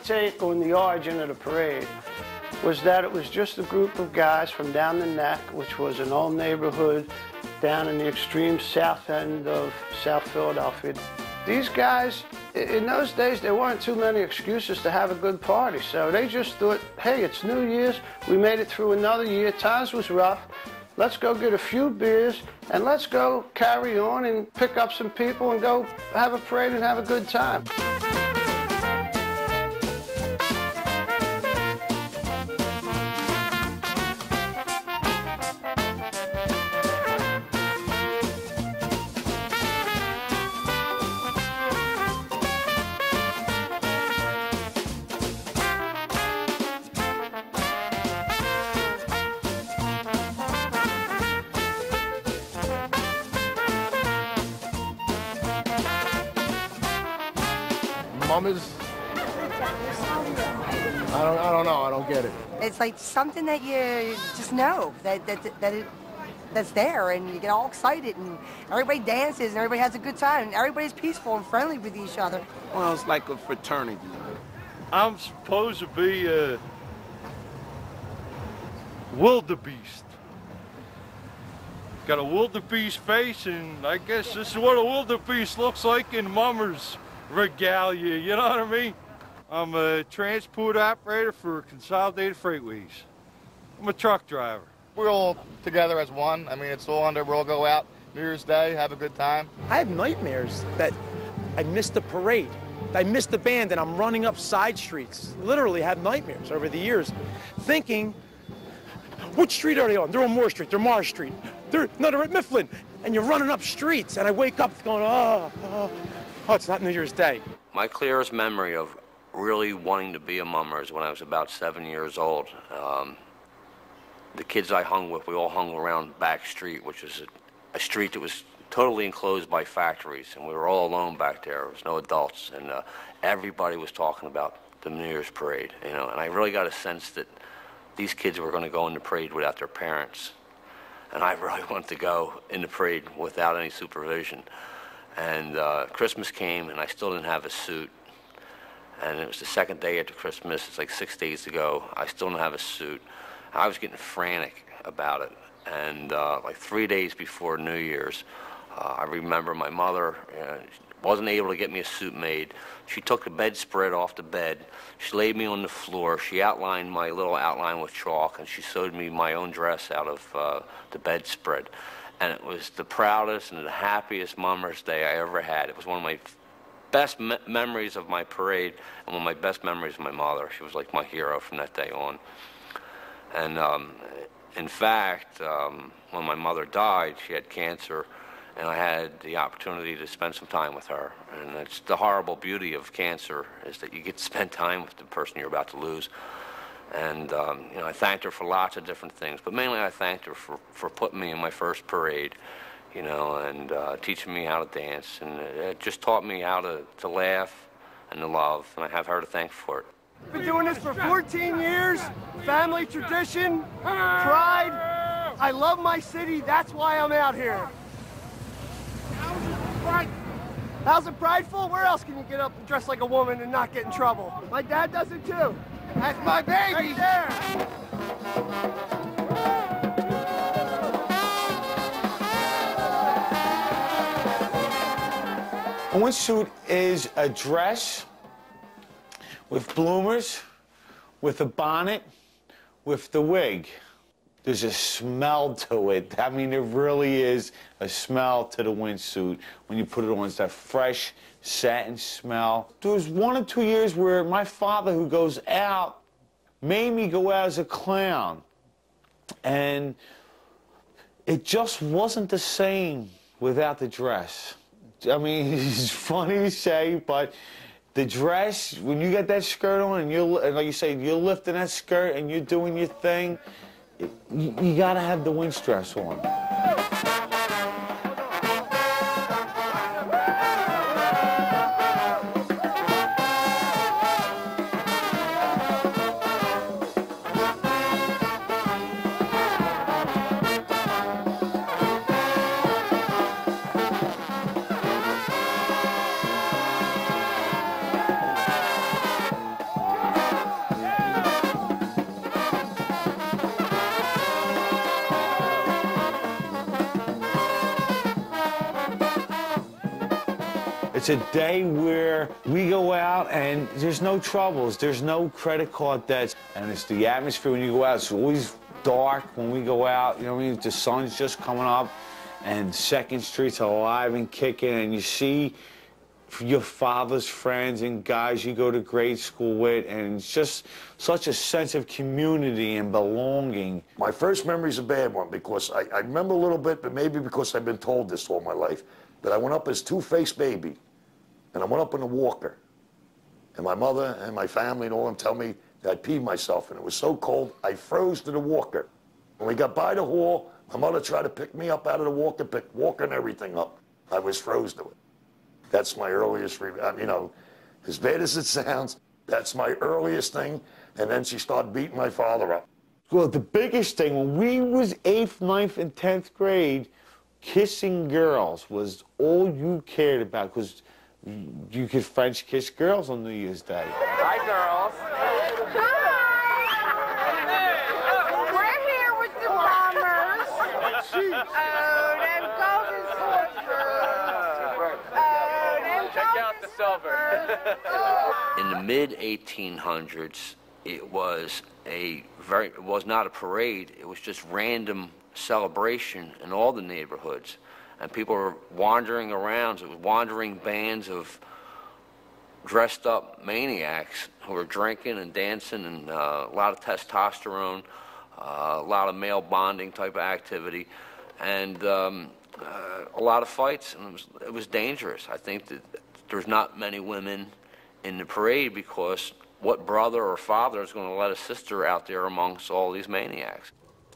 take on the origin of the parade was that it was just a group of guys from down the neck, which was an old neighborhood down in the extreme south end of South Philadelphia. These guys, in those days, there weren't too many excuses to have a good party, so they just thought, hey, it's New Year's, we made it through another year, times was rough, let's go get a few beers, and let's go carry on and pick up some people and go have a parade and have a good time. Mummers? I don't know. I don't get it. It's like something that you just know that's there, and you get all excited, and everybody dances, and everybody has a good time, and everybody's peaceful and friendly with each other. Well, it's like a fraternity. I'm supposed to be a wildebeest. Got a wildebeest face, and I guess this is what a wildebeest looks like in mummers regalia, you know what I mean? I'm a transport operator for Consolidated Freightways. I'm a truck driver. We're all together as one. I mean, it's all under, we'll all go out New Year's Day, have a good time. I have nightmares that I missed the parade, I missed the band, and I'm running up side streets. Literally have nightmares over the years, thinking, which street are they on? They're on Moore Street, they're Mars Street, they're at Mifflin. And you're running up streets, and I wake up going, oh, it's not New Year's Day. My clearest memory of really wanting to be a mummer is when I was about 7 years old. The kids I hung with, we all hung around Back Street, which is a street that was totally enclosed by factories, and we were all alone back there. There was no adults, and everybody was talking about the New Year's parade, you know, and I really got a sense that these kids were going to go in the parade without their parents, and I really wanted to go in the parade without any supervision. And Christmas came, and I still didn't have a suit. And it was the second day after Christmas. It's like 6 days to go. I still didn't have a suit. I was getting frantic about it. And like 3 days before New Year's, I remember my mother wasn't able to get me a suit made. She took the bedspread off the bed. She laid me on the floor. She outlined my little outline with chalk, and she sewed me my own dress out of the bedspread. And it was the proudest and the happiest Mummers Day I ever had. It was one of my best memories of my parade, and one of my best memories of my mother. She was like my hero from that day on. And in fact, when my mother died, she had cancer, and I had the opportunity to spend some time with her. And it's the horrible beauty of cancer, is that you get to spend time with the person you're about to lose. And you know, I thanked her for lots of different things, but mainly I thanked her for putting me in my first parade, you know, and teaching me how to dance, and it just taught me how to laugh and to love, and I have her to thank for it. Been doing this for 14 years, family tradition, pride. I love my city, that's why I'm out here. How's it prideful? Where else can you get up and dress like a woman and not get in trouble? My dad does it too. That's my baby! Right there! A windsuit is a dress with bloomers, with a bonnet, with the wig. There's a smell to it. I mean, there really is a smell to the windsuit when you put it on. It's that fresh satin smell. There was 1 or 2 years where my father, who goes out, made me go out as a clown. And it just wasn't the same without the dress. I mean, it's funny to say, but the dress, when you get that skirt on and like you say, you're lifting that skirt and you're doing your thing, you gotta have the wind dress on. It's a day where we go out and there's no troubles, there's no credit card debts, and it's the atmosphere when you go out. It's always dark when we go out, you know what I mean? The sun's just coming up, and Second Street's alive and kicking, and you see your father's friends and guys you go to grade school with, and it's just such a sense of community and belonging. My first memory's a bad one because I remember a little bit, but maybe because I've been told this all my life, that I went up as two-faced baby, and I went up in a walker, and my mother and my family and all them tell me that I peed myself, and it was so cold, I froze to the walker. When we got by the hall, my mother tried to pick me up out of the walker, picked walker and everything up. I was froze to it. That's my earliest, you know, as bad as it sounds, that's my earliest thing. And then she started beating my father up. Well, the biggest thing, when we was 8th, 9th, and 10th grade, kissing girls was all you cared about, because you could French kiss girls on New Year's Day. Hi, girls. Hi. We're here with the bombers. Check out the silver. In the mid-1800s, it was not a parade. It was just random celebration in all the neighborhoods, and people were wandering around. It was wandering bands of dressed-up maniacs who were drinking and dancing, and a lot of testosterone, a lot of male bonding type of activity, and a lot of fights, and it was dangerous. I think that there's not many women in the parade because what brother or father is going to let a sister out there amongst all these maniacs?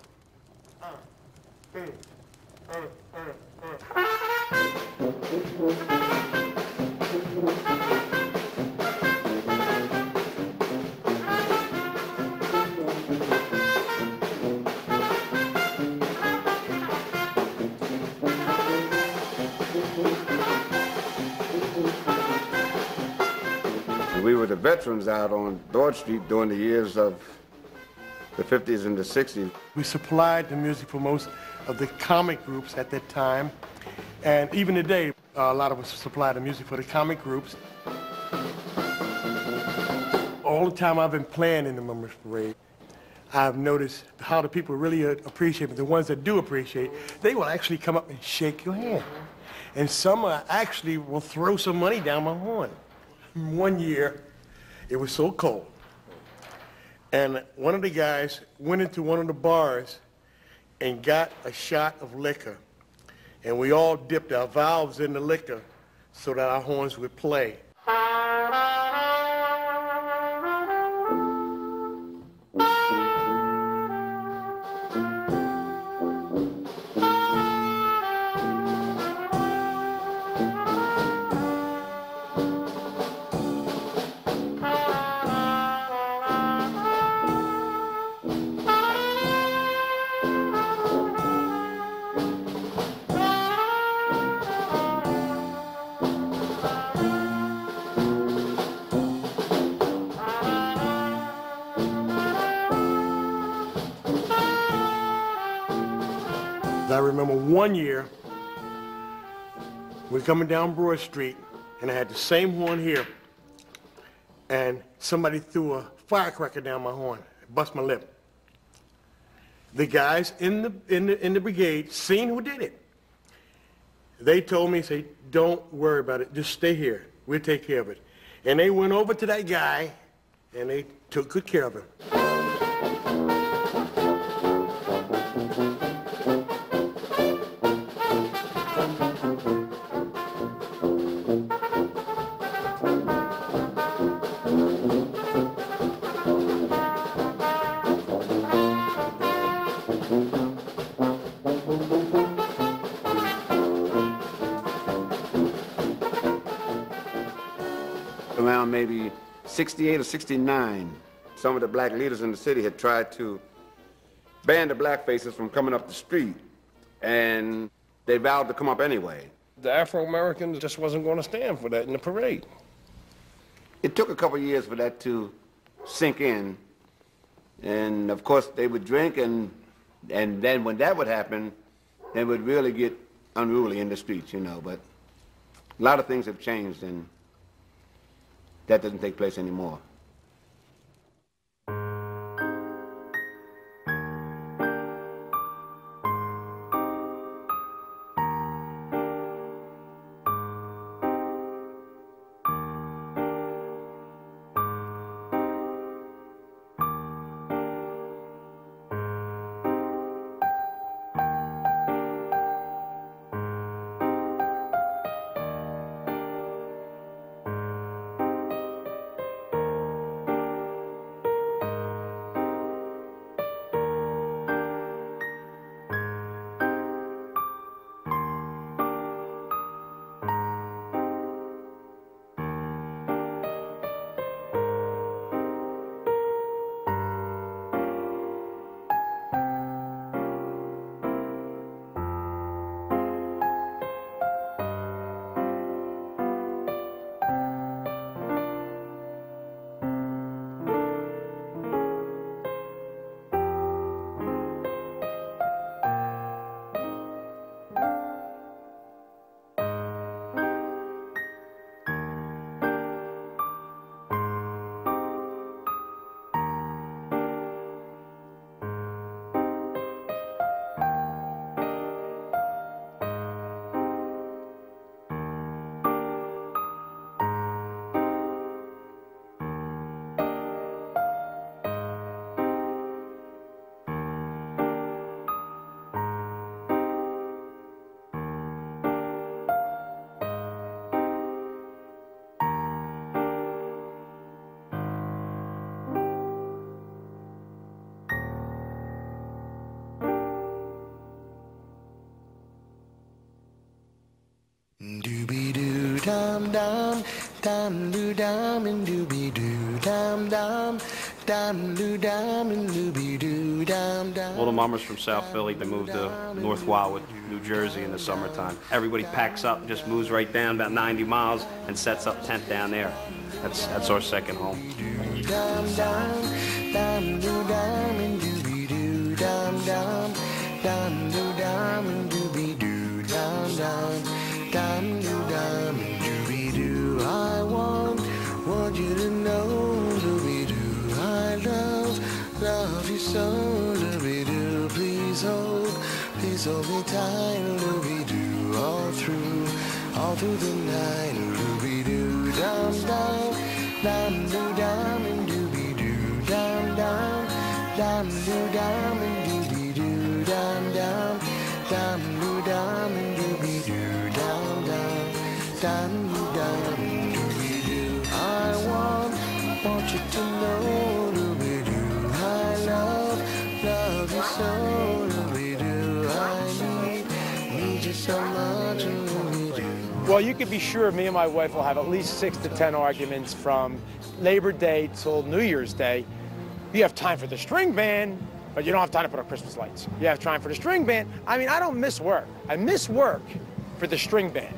We were the veterans out on Broad Street during the years of the 50s and the 60s. We supplied the music for most of the comic groups at that time. And even today, a lot of us supply the music for the comic groups. All the time I've been playing in the Mummers Parade, I've noticed how the people really appreciate it. The ones that do appreciate, they will actually come up and shake your hand. And some actually will throw some money down my horn. One year, it was so cold, and one of the guys went into one of the bars and got a shot of liquor, and we all dipped our valves in the liquor so that our horns would play. I remember one year, we're coming down Broad Street, and I had the same horn here, and somebody threw a firecracker down my horn, bust my lip. The guys in the brigade seen who did it. They told me, say, don't worry about it, just stay here, we'll take care of it. And they went over to that guy, and they took good care of him. Around maybe 68 or 69, some of the black leaders in the city had tried to ban the black faces from coming up the street, and they vowed to come up anyway. The Afro-Americans just wasn't going to stand for that in the parade. It took a couple years for that to sink in, and of course they would drink, and then when that would happen, they would really get unruly in the streets, you know, but A lot of things have changed, and that doesn't take place anymore. Dum dum dum doo dum and dooby doo dum dum dum doo dum and dooby doo dum dum. All the mummers from South Philly, they moved to North Wildwood, New Jersey in the summertime. Everybody packs up, just moves right down about 90 miles and sets up tent down there. That's our second home. Dum dum dum doo dum and dooby doo dum dum dum doo dum and dooby doo dum dum dum doo dum and dooby doo. I want you to know, dooby doo. I love you so, dooby doo. Please hold me tight, dooby doo. All through the night, dooby doo. Dum dum dum doo dum and dooby doo. Dum dum dum doo dum and dooby doo. Dum dum dum doo dum and dooby doo. Dum dum dum doo dum and dooby doo. I want you to know, dooby doo. I love you so, dooby doo. I need you so much, dooby doo. Well, you can be sure me and my wife will have at least 6 to 10 arguments from Labor Day till New Year's Day. You have time for the string band, but you don't have time to put up Christmas lights. You have time for the string band. I mean, I don't miss work. I miss work for the string band.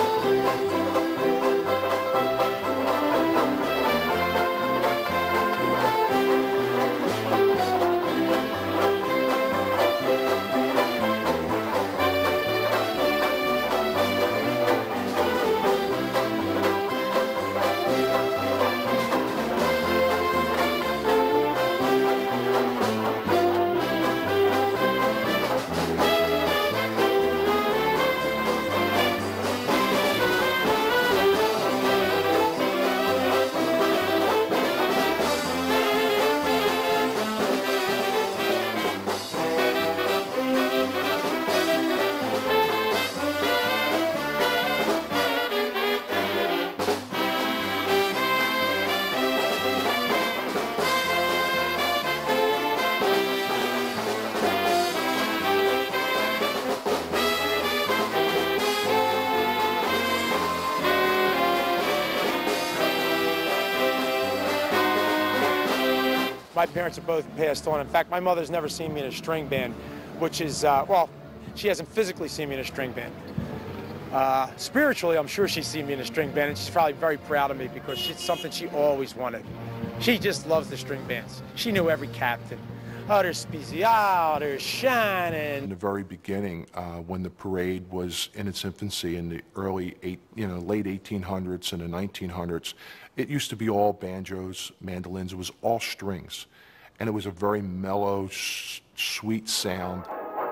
My parents are both passed on. In fact, my mother's never seen me in a string band, which is, well, she hasn't physically seen me in a string band. Spiritually, I'm sure she's seen me in a string band, and she's probably very proud of me because it's something she always wanted. She just loves the string bands. She knew every captain. Oh, there's Special, there's Shannon. In the very beginning, when the parade was in its infancy in the late 1800s and the 1900s, it used to be all banjos, mandolins. It was all strings, and it was a very mellow, sweet sound.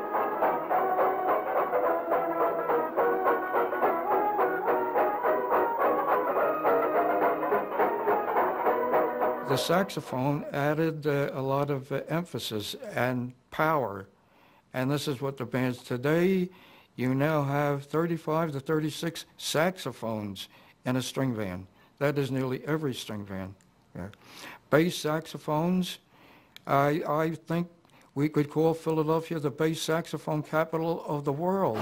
The saxophone added a lot of emphasis and power, and this is what the bands today, you now have 35 to 36 saxophones in a string band. That is nearly every string band. Yeah. Bass saxophones, I think we could call Philadelphia the bass saxophone capital of the world.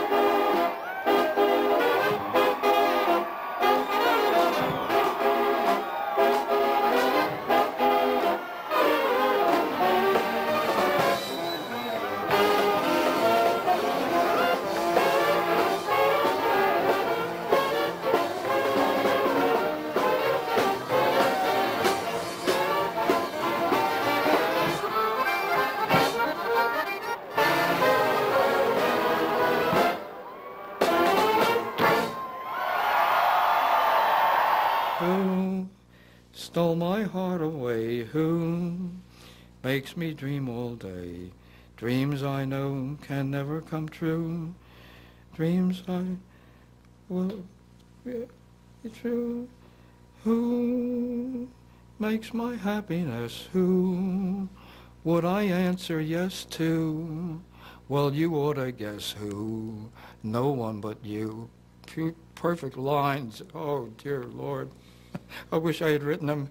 Who stole my heart away? Who makes me dream all day? Dreams I know can never come true. Dreams I will be true. Who makes my happiness? Who would I answer yes to? Well, you ought to guess who. No one but you. Cute, perfect lines. Oh, dear Lord. I wish I had written them.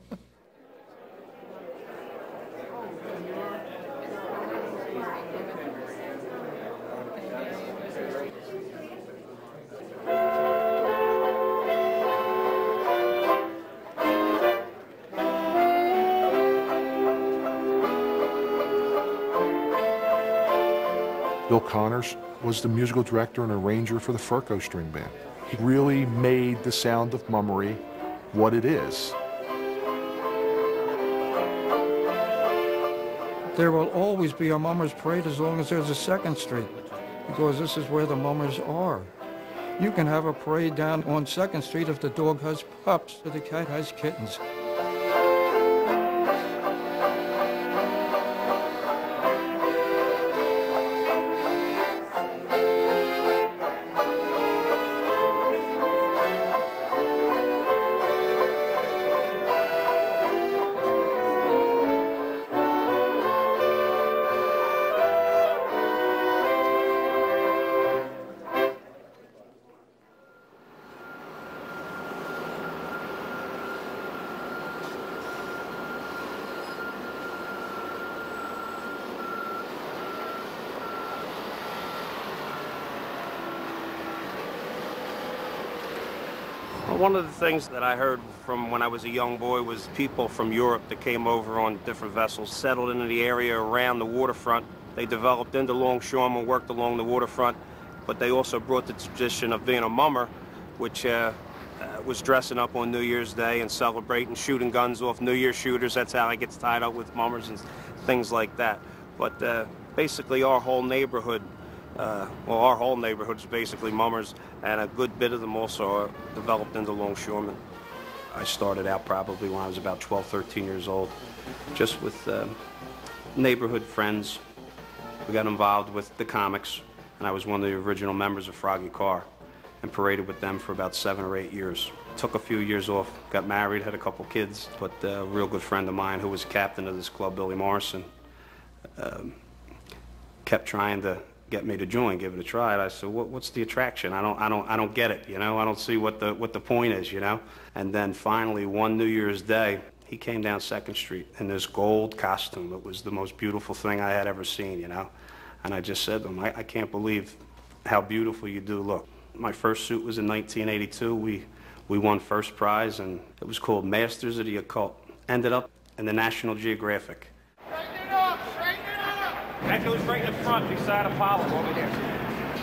Bill Connors was the musical director and arranger for the Furco String Band. He really made the sound of Mummery what it is. There will always be a Mummers Parade as long as there's a 2nd Street, because this is where the Mummers are. You can have a parade down on 2nd Street if the dog has pups or the cat has kittens. One of the things that I heard from when I was a young boy was people from Europe that came over on different vessels, settled into the area around the waterfront. They developed into longshoremen, worked along the waterfront, but they also brought the tradition of being a mummer, which was dressing up on New Year's Day and celebrating, shooting guns off, New Year's shooters. That's how I get tied up with mummers and things like that. But basically our whole neighborhood, our whole neighborhood is basically mummers, and a good bit of them also are developed into longshoremen. I started out probably when I was about 12, 13 years old, just with neighborhood friends. We got involved with the comics, and I was one of the original members of Froggy Carr and paraded with them for about 7 or 8 years. Took a few years off, got married, had a couple kids, but a real good friend of mine who was captain of this club, Billy Morrison, kept trying to get me to join, give it a try. And I said, what's the attraction? I don't get it, you know? I don't see what the point is, you know? And then finally, one New Year's Day, he came down 2nd Street in this gold costume. It was the most beautiful thing I had ever seen, you know? And I just said to him, I can't believe how beautiful you do look. My first suit was in 1982. We won first prize, and it was called Masters of the Occult. Ended up in the National Geographic. That goes right in the front beside Apollo over there.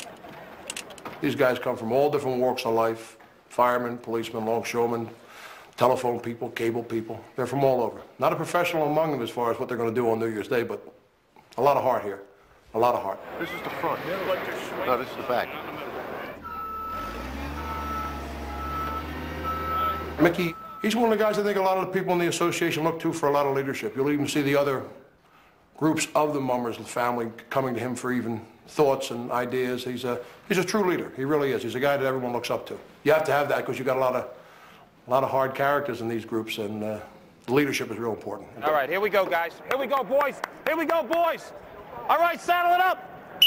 These guys come from all different walks of life. Firemen, policemen, longshoremen, telephone people, cable people. They're from all over. Not a professional among them as far as what they're going to do on New Year's Day, but a lot of heart here. A lot of heart. This is the front. No, this is the back. Mickey, he's one of the guys I think a lot of the people in the association look to for a lot of leadership. You'll even see the other groups of the Mummers family coming to him for even thoughts and ideas. He's a true leader. He really is. He's a guy that everyone looks up to. You have to have that because you've got a lot of hard characters in these groups, and the leadership is real important. All right, here we go, guys. Here we go, boys. Here we go, boys. All right, saddle it up.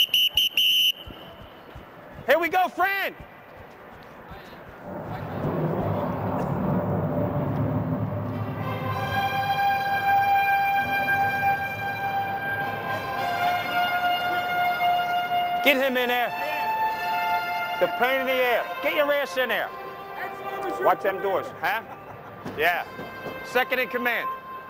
Here we go, Fran. Get him in there. The pain in the air. Get your ass in there. Watch them doors, huh? Yeah. Second in command.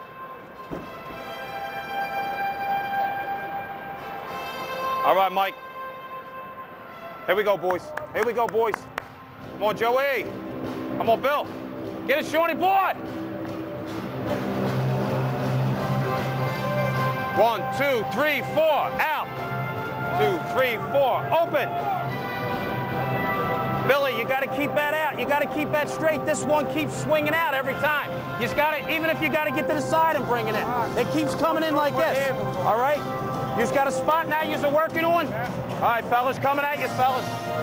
All right, Mike. Here we go, boys. Here we go, boys. Come on, Joey. Come on, Bill. Get it, Shorty boy. 1, 2, 3, 4. Out. 2, 3, 4. Open. Billy, you got to keep that out. You got to keep that straight. This one keeps swinging out every time. You just got to, even if you got to get to the side and bring it in, it keeps coming in like this. All right? You just got a spot now you're working on. All right, fellas, coming at you, fellas.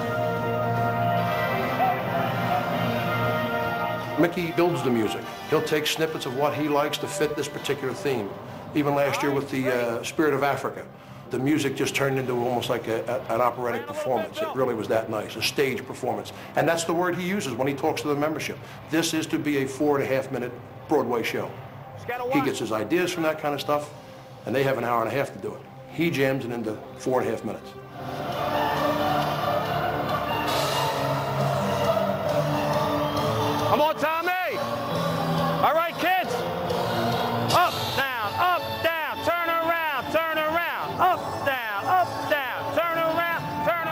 Mickey builds the music. He'll take snippets of what he likes to fit this particular theme. Even last year with the Spirit of Africa, the music just turned into almost like an operatic performance. It really was that nice, a stage performance. And that's the word he uses when he talks to the membership. This is to be a 4.5-minute Broadway show. He gets his ideas from that kind of stuff, and they have an hour and a half to do it. He jams it into 4.5 minutes. Come on, Tommy. All right, kids. Up, down, turn around, turn around. Up, down, turn around, turn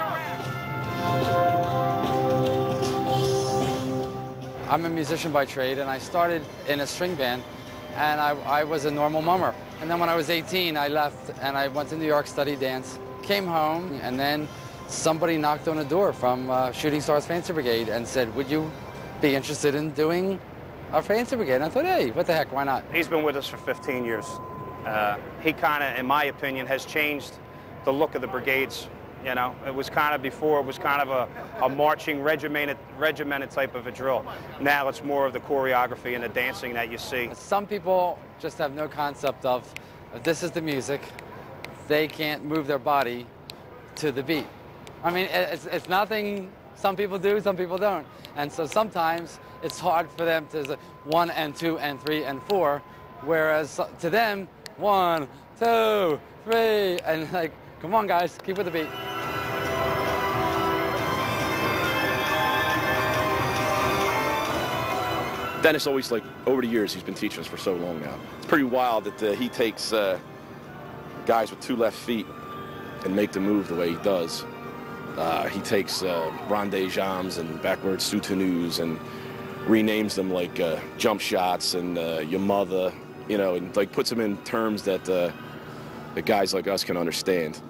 around. I'm a musician by trade, and I started in a string band, and I was a normal mummer. And then when I was 18, I left, and I went to New York, studied dance, came home, and then somebody knocked on a door from Shooting Stars Fancy Brigade and said, would you be interested in doing our Fancy Brigade? And I thought, hey, what the heck, why not? He's been with us for 15 years. He kind of, in my opinion, has changed the look of the brigades. You know, it was kind of before, it was kind of a marching, regimented type of a drill. Now it's more of the choreography and the dancing that you see. Some people just have no concept of, if this is the music, they can't move their body to the beat. I mean, it's nothing, some people do, some people don't. And so sometimes it's hard for them to 1 and 2 and 3 and 4, whereas to them, 1, 2, 3, and like, come on guys, keep with the beat. Dennis always, like, over the years, he's been teaching us for so long now. It's pretty wild that he takes guys with 2 left feet and make them move the way he does. He takes rondé jambs and backward soutenus and renames them like jump shots and your mother, you know, and like puts them in terms that the guys like us can understand.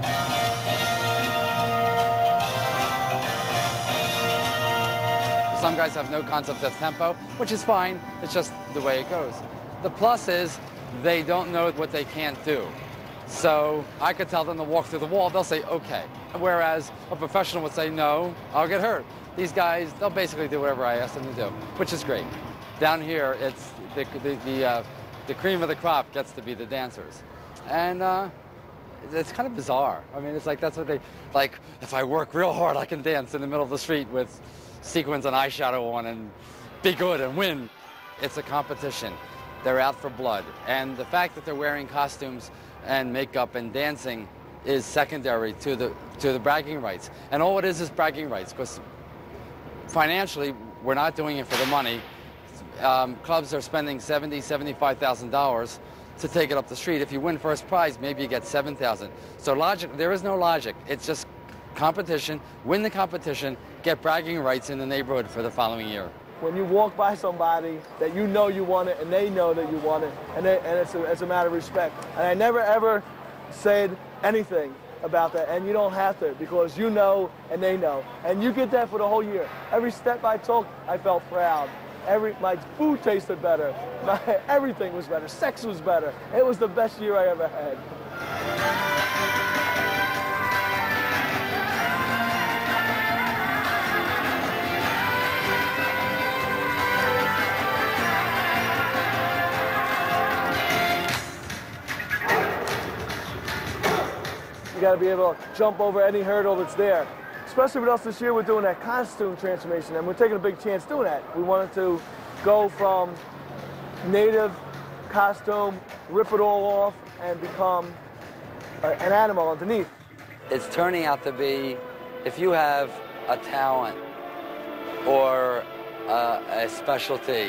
Some guys have no concept of tempo, which is fine. It's just the way it goes. The plus is they don't know what they can't do. So I could tell them to walk through the wall, they'll say, okay. Whereas a professional would say, no, I'll get hurt. These guys, they'll basically do whatever I ask them to do, which is great. Down here, it's the cream of the crop gets to be the dancers. And it's kind of bizarre. I mean, it's like, that's what they, like, if I work real hard, I can dance in the middle of the street with sequins and eyeshadow on and be good and win. It's a competition. They're out for blood. And the fact that they're wearing costumes and makeup and dancing is secondary to the bragging rights. And all it is bragging rights, because financially, we're not doing it for the money. Clubs are spending $70,000, $75,000 to take it up the street. If you win first prize, maybe you get $7,000. So logic, there is no logic. It's just competition, win the competition, get bragging rights in the neighborhood for the following year. when you walk by somebody that you know you want it and they know that you want it, and it's a matter of respect. And I never ever said anything about that, and you don't have to, because you know and they know. And you get that for the whole year. Every step I took, I felt proud. My food tasted better. Everything was better. Sex was better. It was the best year I ever had. You got to be able to jump over any hurdle that's there. Especially with us this year, we're doing that costume transformation, and we're taking a big chance doing that. We wanted to go from native costume, rip it all off, and become an animal underneath. It's turning out to be, if you have a talent or a specialty,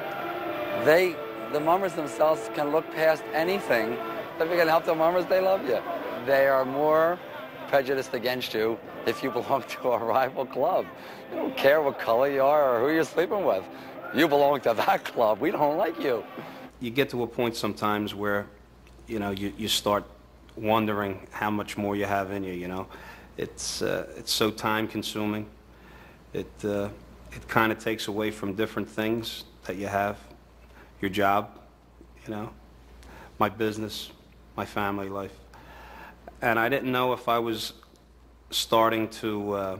the mummers themselves can look past anything. If you can help the mummers, they love you. They are more prejudiced against you if you belong to a rival club. You don't care what color you are or who you're sleeping with. You belong to that club. We don't like you. You get to a point sometimes where, you know, you start wondering how much more you have in you, you know. It's so time-consuming. It kind of takes away from different things that you have. Your job, you know, my business, my family life. And I didn't know if I was starting to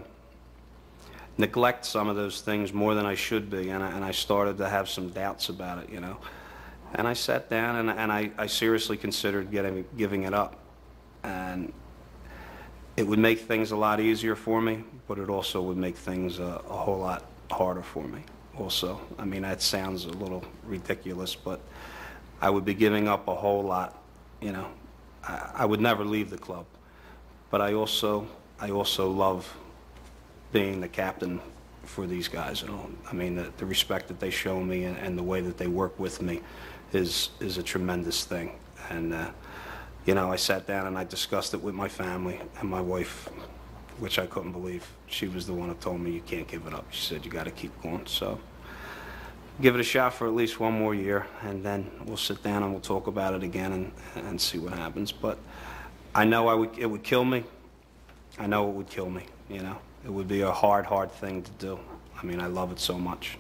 neglect some of those things more than I should be, and I started to have some doubts about it, you know. And I sat down and I seriously considered giving it up. And it would make things a lot easier for me, but it also would make things a whole lot harder for me also. I mean, that sounds a little ridiculous, but I would be giving up a whole lot, you know. I would never leave the club, but I also love being the captain for these guys. You know? I mean, the respect that they show me and the way that they work with me is a tremendous thing. And you know, I sat down and I discussed it with my family and my wife, which I couldn't believe. She was the one who told me, you can't give it up. She said, you got to keep going. So give it a shot for at least one more year, and then we'll sit down and we'll talk about it again and see what happens. But I know it would kill me. I know it would kill me, you know. It would be a hard thing to do. I mean, I love it so much.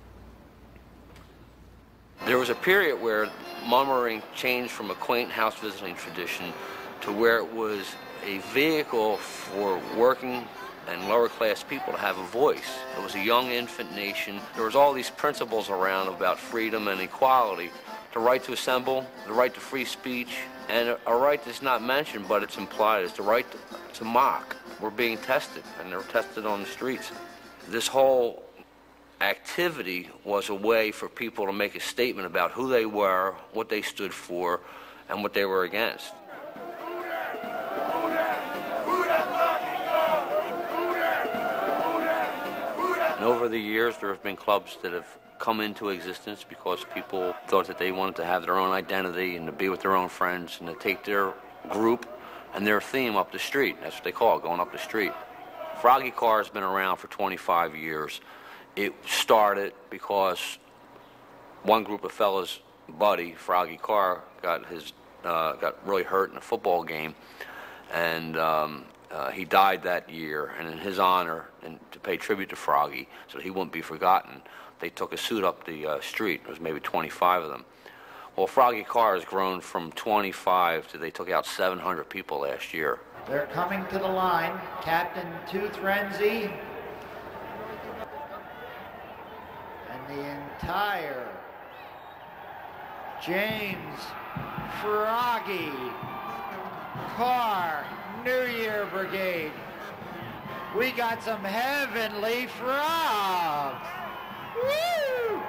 There was a period where mummering changed from a quaint house visiting tradition to where it was a vehicle for working and lower class people to have a voice. It was a young infant nation. There was all these principles around about freedom and equality. The right to assemble, the right to free speech, and a right that's not mentioned but it's implied is the right to mock. We're being tested, and they're tested on the streets. This whole activity was a way for people to make a statement about who they were, what they stood for, and what they were against. And over the years, there have been clubs that have come into existence because people thought that they wanted to have their own identity and to be with their own friends and to take their group and their theme up the street. That's what they call it, going up the street. Froggy Car has been around for 25 years. It started because one group of fellas, Buddy, Froggy Carr, got really hurt in a football game, and he died that year. And in his honor, and to pay tribute to Froggy, so that he wouldn't be forgotten, they took a suit up the street. There was maybe 25 of them. Well, Froggy Carr has grown from 25 to they took out 700 people last year. They're coming to the line. Captain Tooth Renzi and the entire James Froggy Carr New Year Brigade. We got some heavenly frogs. Woo!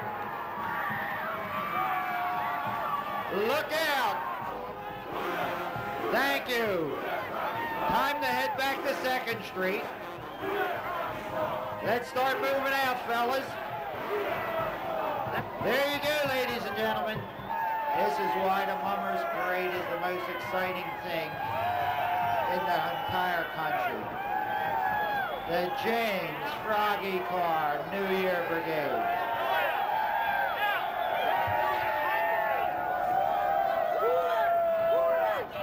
Look out! Thank you. Time to head back to 2nd Street. Let's start moving out, fellas. There you go, ladies and gentlemen. This is why the Mummers Parade is the most exciting thing in the entire country. The James Froggy Carr New Year Brigade.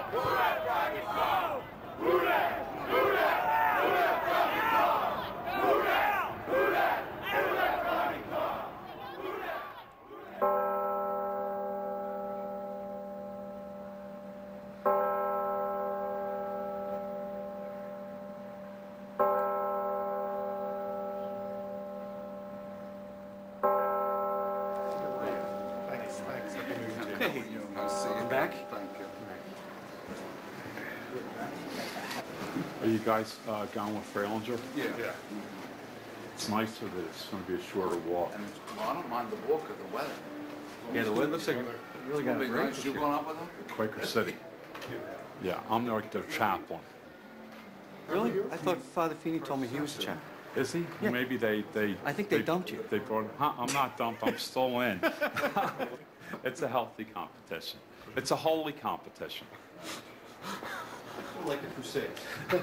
Are you guys gone with Freilinger? Yeah. It's nicer that it's going to be a shorter walk. And well, I don't mind the walk or the weather. Yeah, the weather looks like really got it nice. You going up with them? Quaker City. Yeah, I'm like their chaplain. Really? I thought Father Feeney told me he was a chaplain. Is he? Yeah. Maybe they I think they dumped you. They brought. Huh? I'm not dumped. I'm still in. It's a healthy competition. It's a holy competition. Like the Crusades.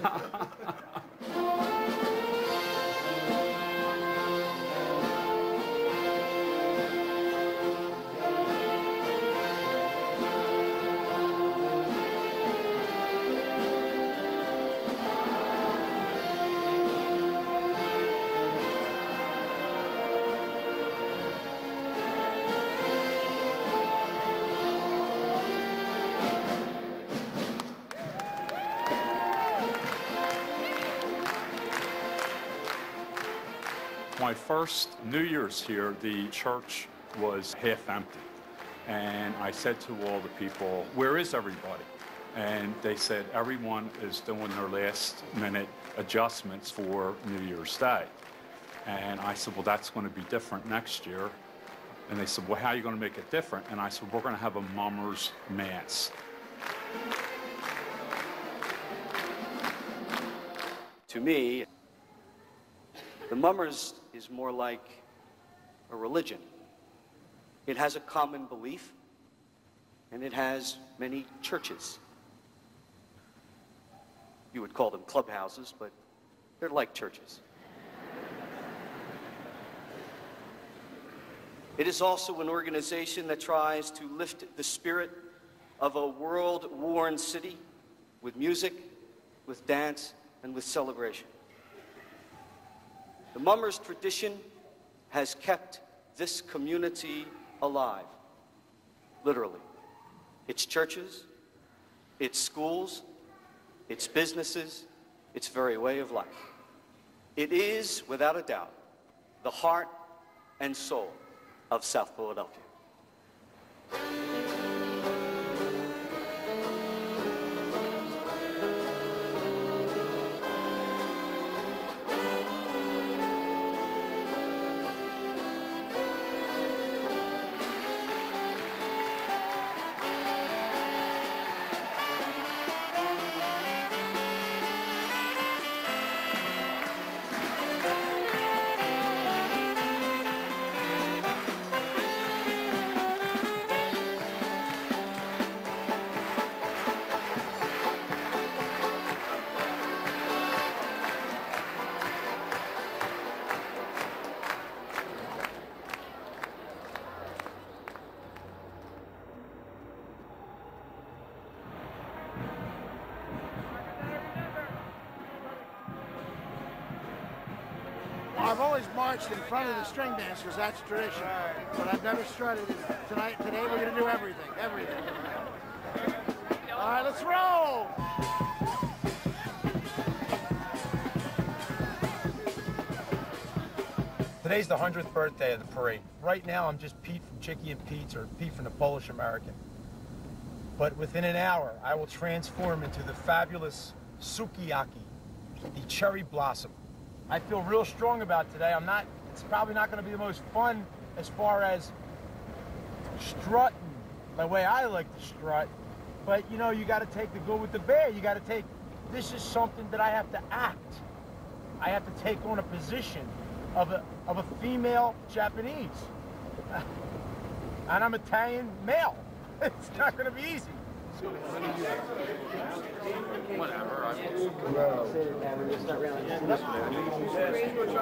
My first New Year's here, the church was half empty. And I said to all the people, where is everybody? And they said, everyone is doing their last minute adjustments for New Year's Day. And I said, well, that's going to be different next year. And they said, well, how are you going to make it different? And I said, we're going to have a mummers mass. To me, the mummers is more like a religion. It has a common belief, and it has many churches. You would call them clubhouses, but they're like churches. It is also an organization that tries to lift the spirit of a world-worn city with music, with dance, and with celebration. The mummers tradition has kept this community alive, literally. Its churches, its schools, its businesses, its very way of life. It is, without a doubt, the heart and soul of South Philadelphia. I've always marched in front of the string bands because that's tradition, but I've never strutted it. Today we're going to do everything. All right, let's roll. Today's the 100th birthday of the parade. Right now, I'm just Pete from Chicky and Pete's, or Pete from the Polish American. But within an hour, I will transform into the fabulous Sukiyaki, the cherry blossom. I feel real strong about today. It's probably not going to be the most fun as far as strutting, the way I like to strut. But, you know, you got to take the good with the bad. You got to take, this is something that I have to act. I have to take on a position of a female Japanese. And I'm Italian male. It's not going to be easy. Whatever.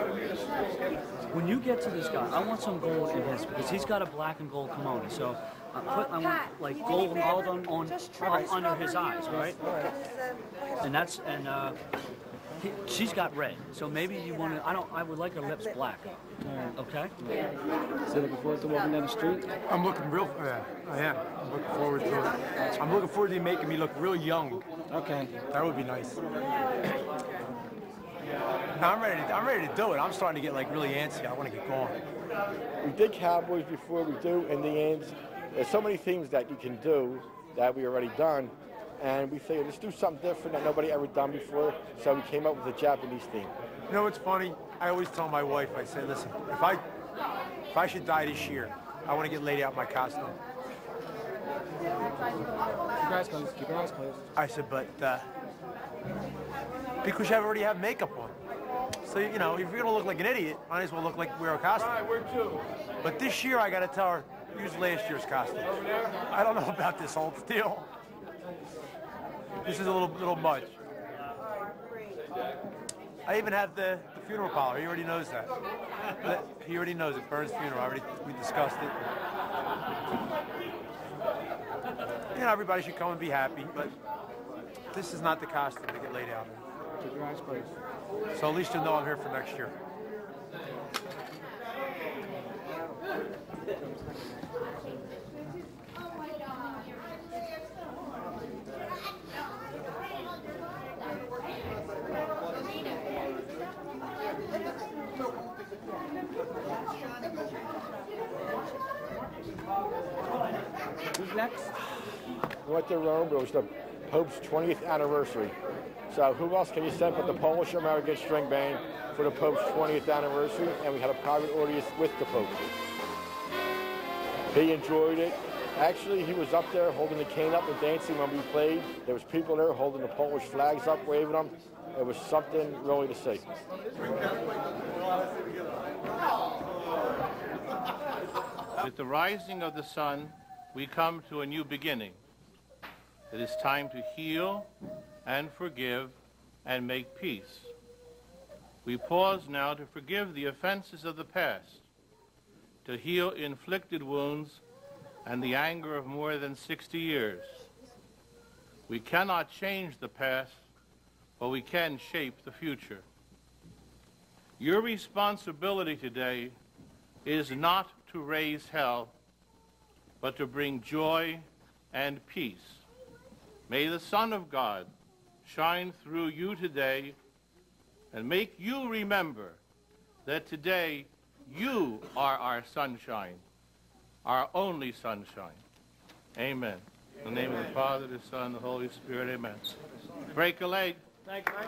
When you get to this guy, I want some gold in his, because he's got a black and gold kimono. So like gold on under his eyes, right? And that's she's got red, so maybe you want to. I would like her lips black. Okay. So looking forward to walking down the street? I'm looking I am. I'm looking forward to it. I'm looking forward to you making me look real young. Okay. That would be nice. No, I'm ready to do it. I'm starting to get like really antsy. I want to get going. We did Cowboys before, we do Indians. There's so many things that you can do that we already done, and we figured let's do something different that nobody ever done before, so we came up with a Japanese theme. You know what's funny? I always tell my wife, I say, listen, if I should die this year, I want to get laid out in my costume. Keep your eyes closed. Keep your eyes closed. I said, but because you already have makeup on. So, you know, if you're going to look like an idiot, might as well look like wear a costume. All right, where to? But this year, I got to tell her, use last year's costume. I don't know about this whole deal. This is a little much. I even have the funeral parlor. He already knows that. He already knows it. Burns' funeral. We discussed it. You know, everybody should come and be happy, but this is not the costume to get laid out in. Keep your eyes closed. So at least you'll know I'm here for next year. Who's next? We went to Rome, but it was the Pope's 20th anniversary. So who else can you send but the Polish American String Band for the Pope's 20th anniversary? And we had a private audience with the Pope. He enjoyed it. Actually, he was up there holding the cane up and dancing when we played. There was people there holding the Polish flags up, waving them. It was something really to see. With the rising of the sun, we come to a new beginning. It is time to heal and forgive and make peace. We pause now to forgive the offenses of the past, to heal inflicted wounds and the anger of more than 60 years. We cannot change the past, but we can shape the future. Your responsibility today is not to raise hell, but to bring joy and peace. May the Son of God shine through you today and make you remember that today you are our sunshine, our only sunshine. Amen. In the name of the Father, the Son, and the Holy Spirit, amen. Break a leg. Thank you.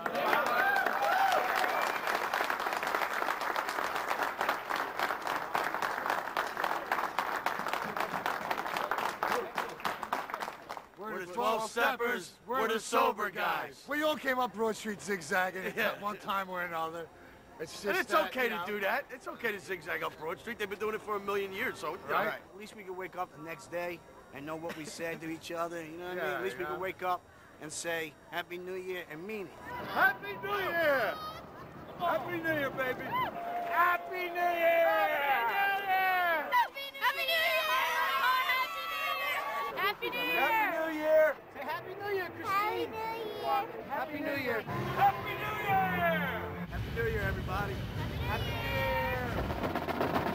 We're the 12 steppers, we're the sober guys. We all came up Broad Street zigzagging at one time or another. It's just And it's okay to do that. It's okay to zigzag up Broad Street. They've been doing it for 1,000,000 years, so Right. At least we can wake up the next day and know what we said to each other. You know what I mean? At least we can wake up and say Happy New Year and mean it. Happy New Year! Happy New Year, baby! Happy New Year! Happy New Year! Happy New Year! Say Happy New Year, Christine! Happy New Year! Happy New Year! Happy New Year, everybody! Happy New Year!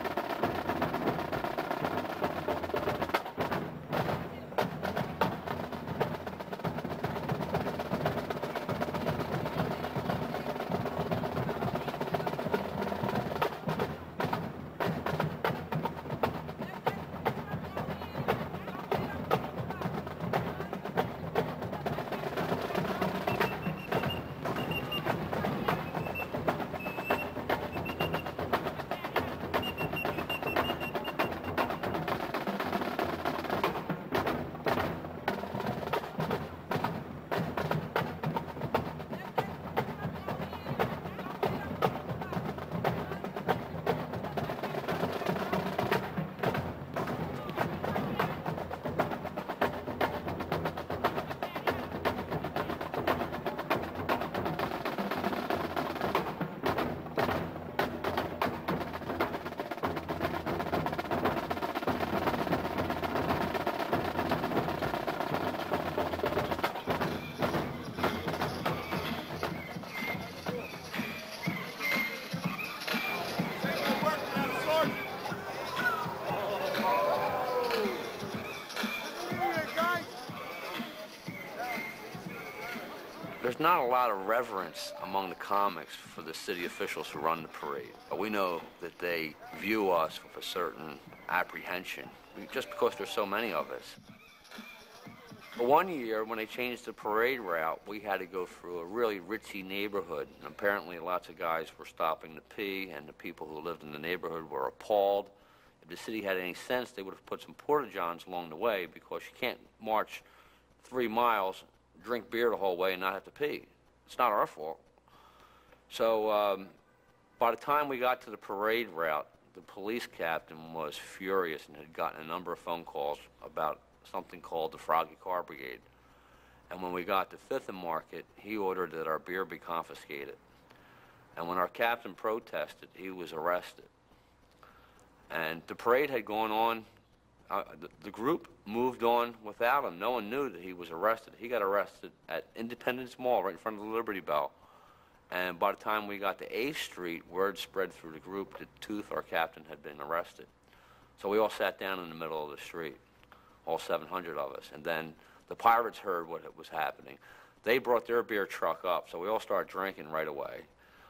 There's not a lot of reverence among the comics for the city officials who run the parade. We know that they view us with a certain apprehension, just because there's so many of us. But one year, when they changed the parade route, we had to go through a really ritzy neighborhood. And apparently, lots of guys were stopping to pee, and the people who lived in the neighborhood were appalled. If the city had any sense, they would have put some porta-johns along the way, because you can't march 3 miles, drink beer the whole way, and not have to pee. It's not our fault. So by the time we got to the parade route, the police captain was furious and had gotten a number of phone calls about something called the Froggy Car Brigade. And when we got to 5th and Market, he ordered that our beer be confiscated. And when our captain protested, he was arrested. And the parade had gone on. The group moved on without him. No one knew that he was arrested. He got arrested at Independence Mall, right in front of the Liberty Bell. And by the time we got to 8th Street, word spread through the group that Tooth, our captain, had been arrested. So we all sat down in the middle of the street, all 700 of us. And then the pirates heard what was happening. They brought their beer truck up, so we all started drinking right away.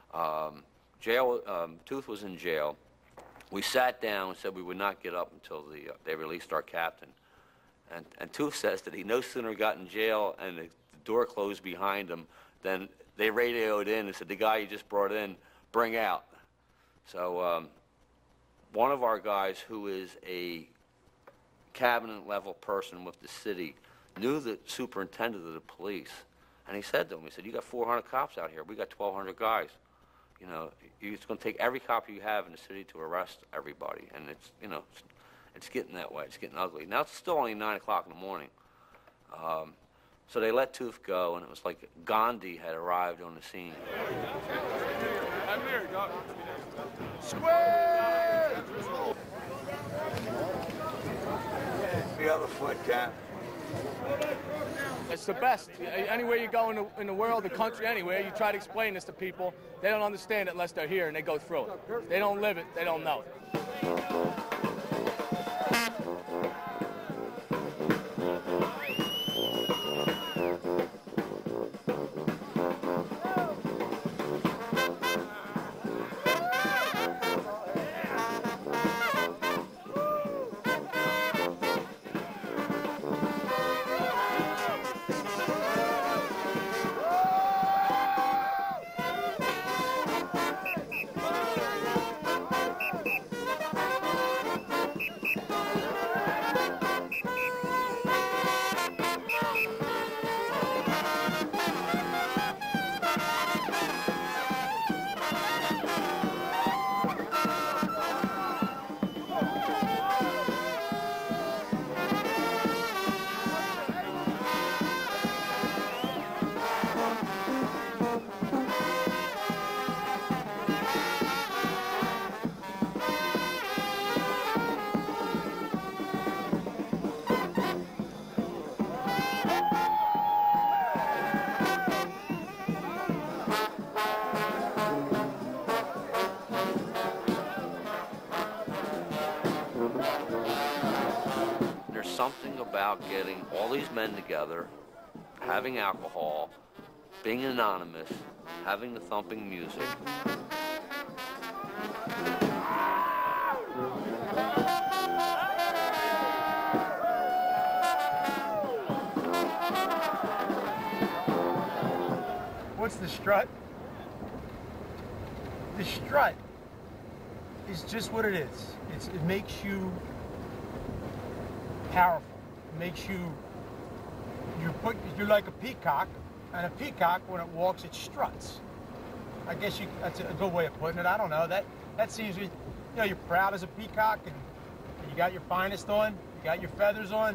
Tooth was in jail. We sat down and said we would not get up until they released our captain. And Tooth says that he no sooner got in jail and the door closed behind him than they radioed in and said, the guy you just brought in, bring out. So one of our guys, who is a cabinet level person with the city, knew the superintendent of the police. And he said to him, he said, you got 400 cops out here. We got 1,200 guys. You know, it's going to take every cop you have in the city to arrest everybody. And it's, you know, it's getting that way. It's getting ugly. Now, it's still only 9 o'clock in the morning. So they let Tooth go, and it was like Gandhi had arrived on the scene. Square! The other foot, Cap. It's the best. Anywhere you go in the world, the country, anywhere, you try to explain this to people, they don't understand it unless they're here and they go through it. They don't live it, they don't know it. Something about getting all these men together, having alcohol, being anonymous, having the thumping music. What's the strut? The strut is just what it is. It makes you powerful. It makes you're like a peacock, and a peacock, when it walks, it struts. I guess that's a good way of putting it. I don't know. That seems, you know, you're proud as a peacock, and you got your finest on, you got your feathers on,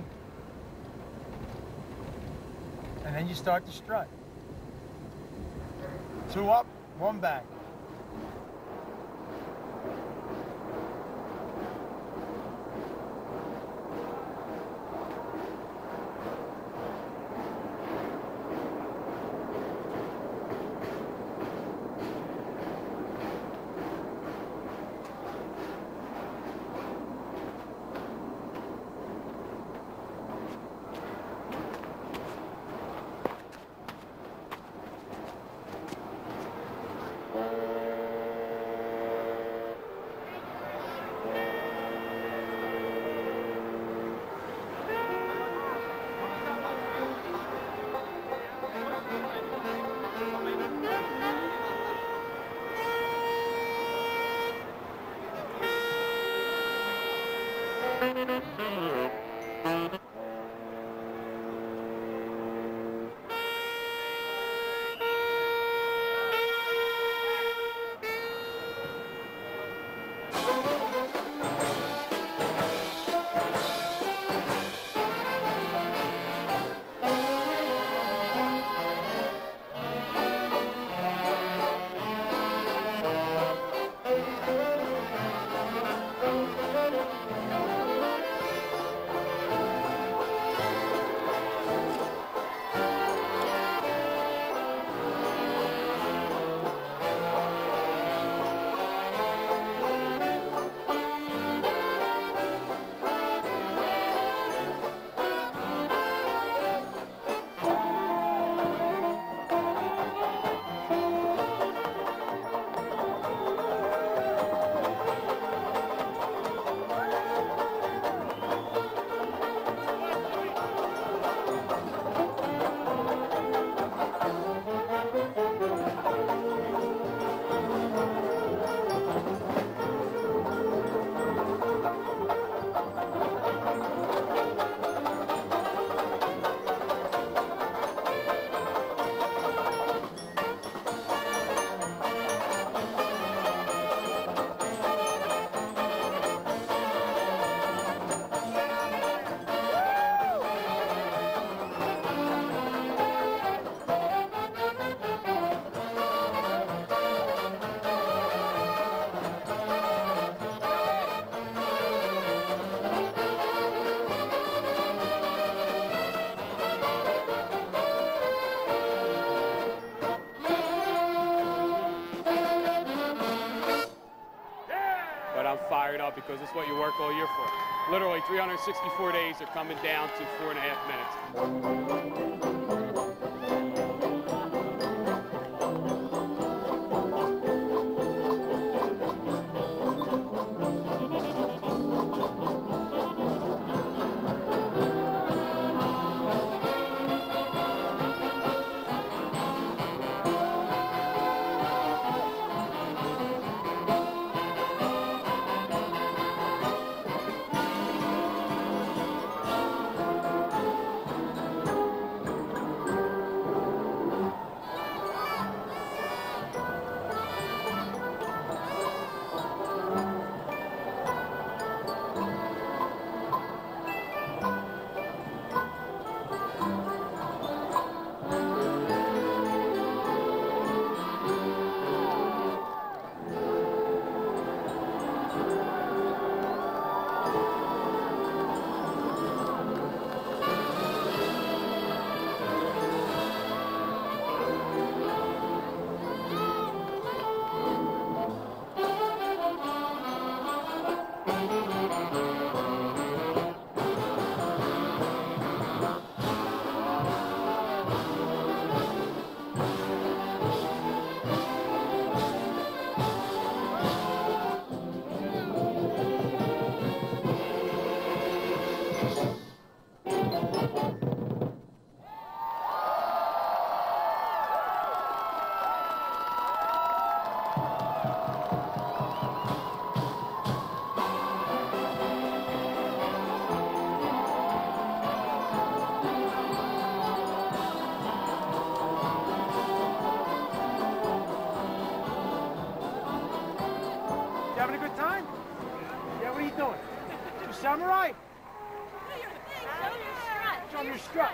and then you start to strut. 2 up, 1 back. But I'm fired up because it's what you work all year for. Literally 364 days are coming down to 4.5 minutes. You having a good time? Yeah, what are you doing? You samurai? Show me your strut.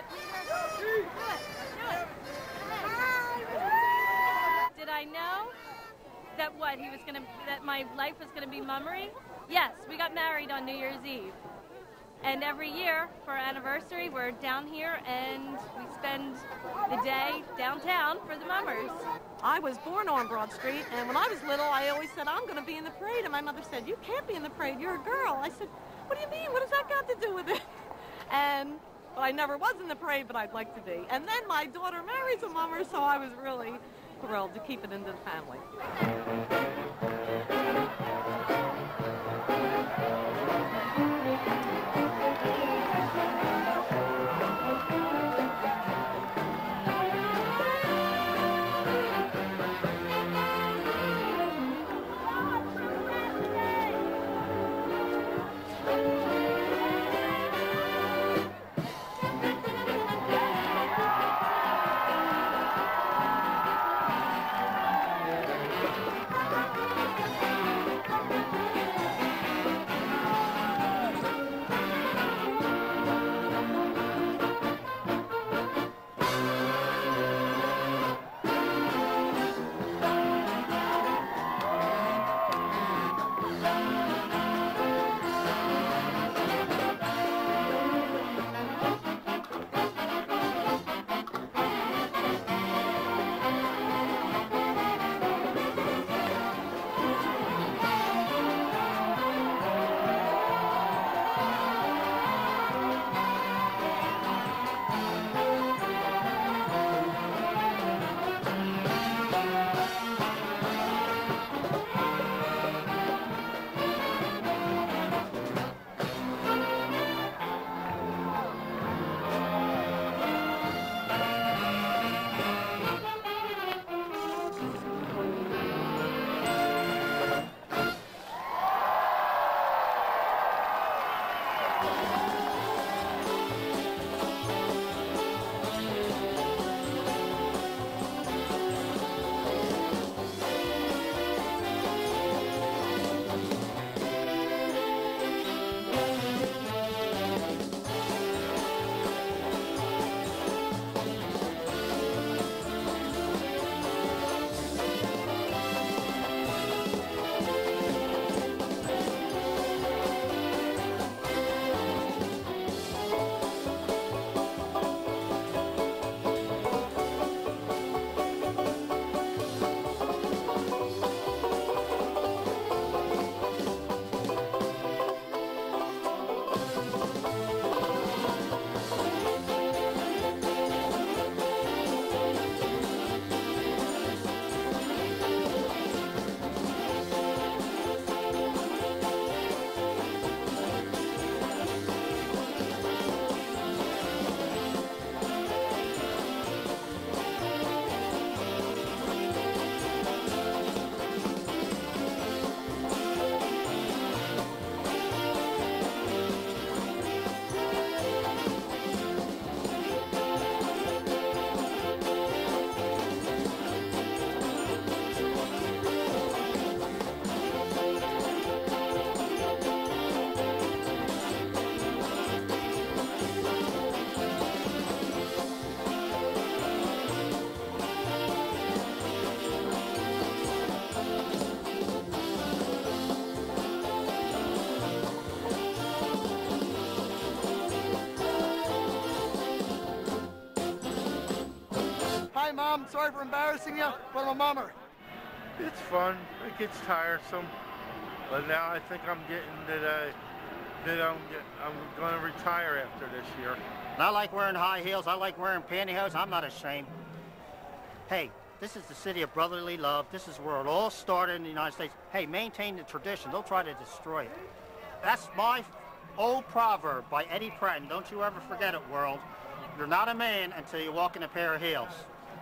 Did I know that that my life was gonna be mummery? Yes, we got married on New Year's Eve. And every year for our anniversary, we're down here and we spend the day downtown for the mummers. I was born on Broad Street, and when I was little, I always said, I'm going to be in the parade. And my mother said, you can't be in the parade, you're a girl. I said, what do you mean? What does that got to do with it? But I never was in the parade, but I'd like to be. And then my daughter marries a mummer, so I was really thrilled to keep it into the family. sorry for embarrassing you, but I'm a mummer. It's fun. It gets tiresome. But now I think I'm getting that I'm going to retire after this year. And I like wearing high heels. I like wearing pantyhose. I'm not ashamed. Hey, this is the city of brotherly love. This is where it all started in the United States. Hey, maintain the tradition. They'll try to destroy it. That's my old proverb by Eddie Pratton. Don't you ever forget it, world. You're not a man until you walk in a pair of heels.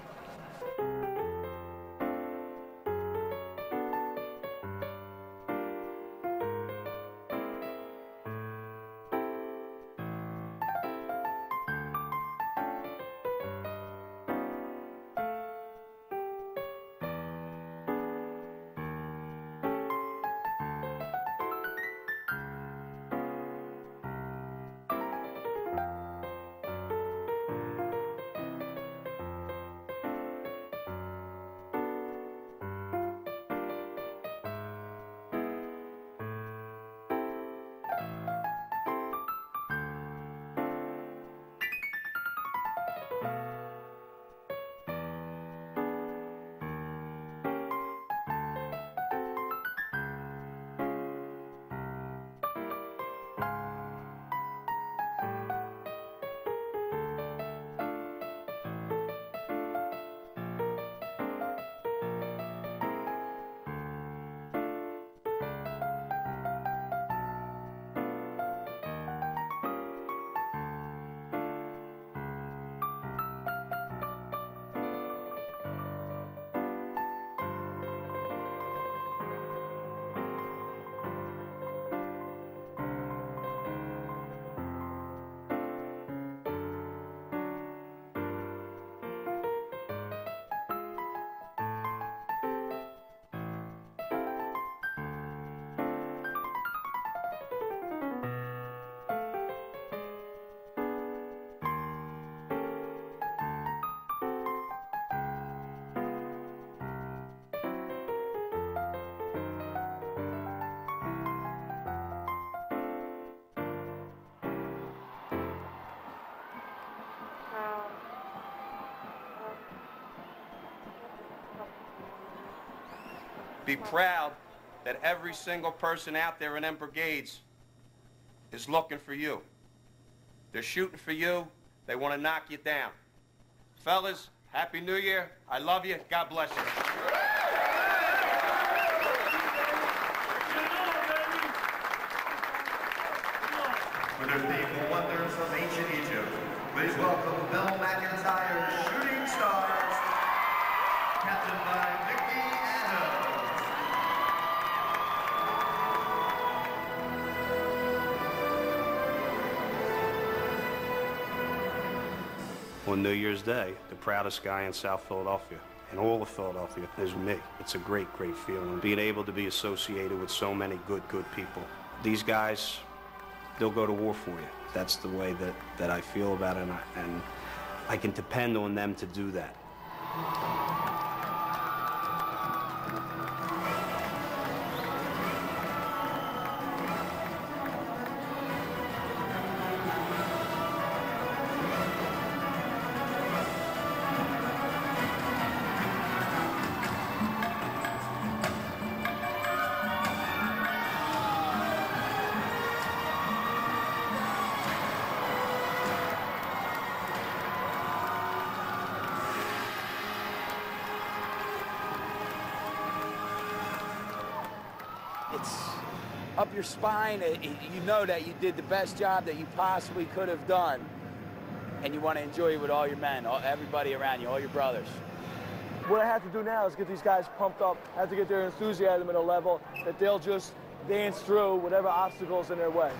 Be proud that every single person out there in them brigades is looking for you. They're shooting for you. They want to knock you down. Fellas, Happy New Year. I love you. God bless you. For their theme, Wonders of Ancient Egypt, please welcome Bill McIntyre's Shooting Stars, captained by Mickey Adams. On New Year's Day, the proudest guy in South Philadelphia, and all of Philadelphia, is me. It's a great, great feeling, being able to be associated with so many good people. These guys, they'll go to war for you. That's the way that I feel about it, and I can depend on them to do that. It's up your spine. You know that you did the best job that you possibly could have done, and you want to enjoy it with all your men, everybody around you, all your brothers. What I have to do now is get these guys pumped up. I have to get their enthusiasm at a level that they'll just dance through whatever obstacles in their way.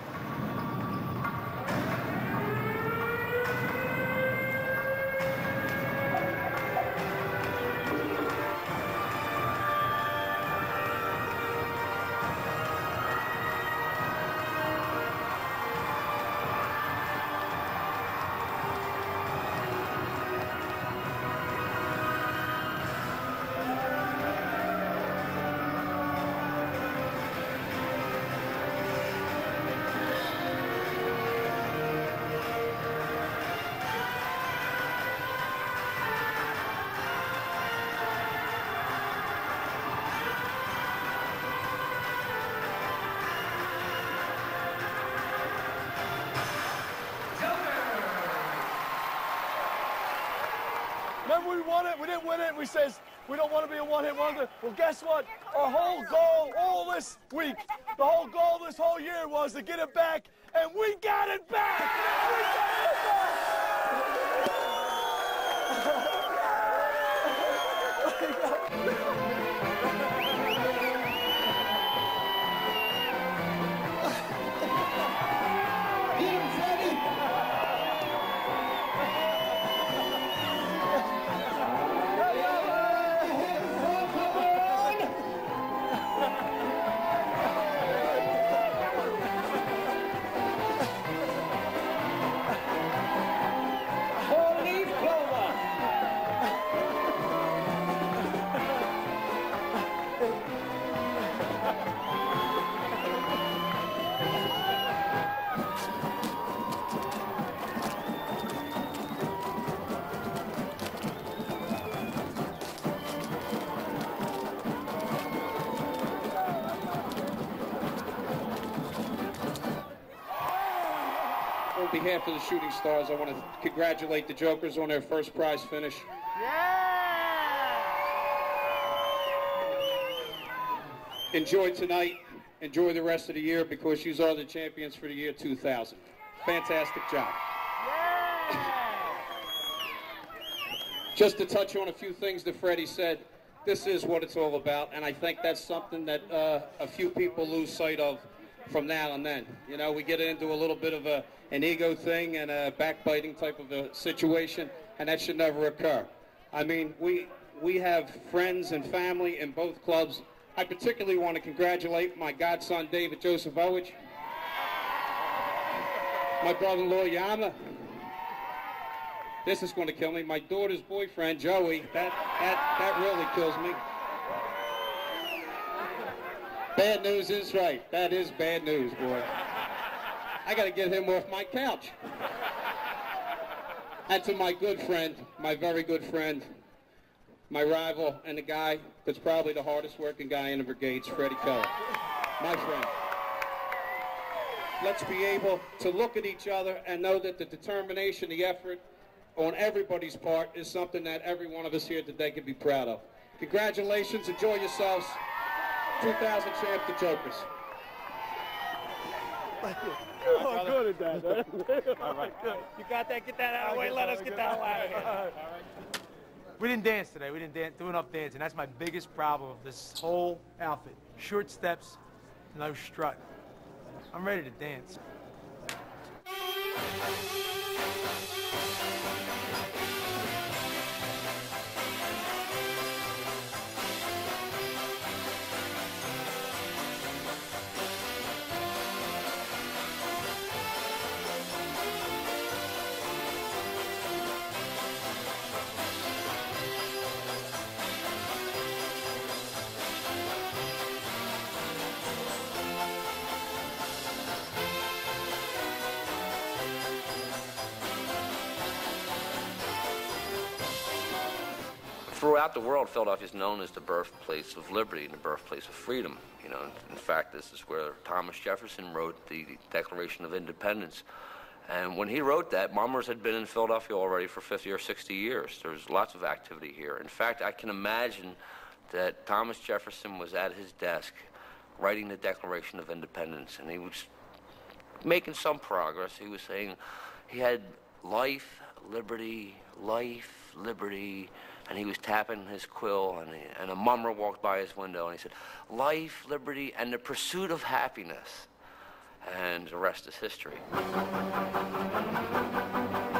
remember we won it, we didn't win it, we says, we don't want to be a one-hit wonder. Well, guess what? Our whole goal all this week, the whole goal this whole year was to get it back, and we got it back! We got it back! On behalf of the Shooting Stars, I want to congratulate the Jokers on their first prize finish. Enjoy tonight. Enjoy the rest of the year because you are the champions for the year 2000. Fantastic job. Just to touch on a few things that Freddie said, this is what it's all about, and I think that's something that a few people lose sight of from now and then. You know, we get into a little bit of an ego thing and a backbiting type of a situation, and that should never occur. I mean, we have friends and family in both clubs. I particularly want to congratulate my godson, David Josephovich, my brother-in-law, Yama. This is going to kill me. My daughter's boyfriend, Joey. That really kills me. Bad news is right. That is bad news, boy. I got to get him off my couch. And to my good friend, my very good friend, my rival, and the guy that's probably the hardest working guy in the brigades, Freddie Keller. My friend. Let's be able to look at each other and know that the determination, the effort on everybody's part is something that every one of us here today can be proud of. Congratulations. Enjoy yourselves. 2000 champ, the Jokers. Oh, good at that, man. All right. You got that? Get that out of the way. Let us get that out of here. We didn't dance today. We didn't do enough dancing. That's my biggest problem of this whole outfit. Short steps, no strut. I'm ready to dance. Throughout the world, Philadelphia is known as the birthplace of liberty and the birthplace of freedom. You know, in fact, this is where Thomas Jefferson wrote the Declaration of Independence. And when he wrote that, mummers had been in Philadelphia already for 50 or 60 years. There's lots of activity here. In fact, I can imagine that Thomas Jefferson was at his desk writing the Declaration of Independence, and he was making some progress. He was saying he had life, liberty, and he was tapping his quill, and a mummer walked by his window, and he said, life, liberty, and the pursuit of happiness. And the rest is history.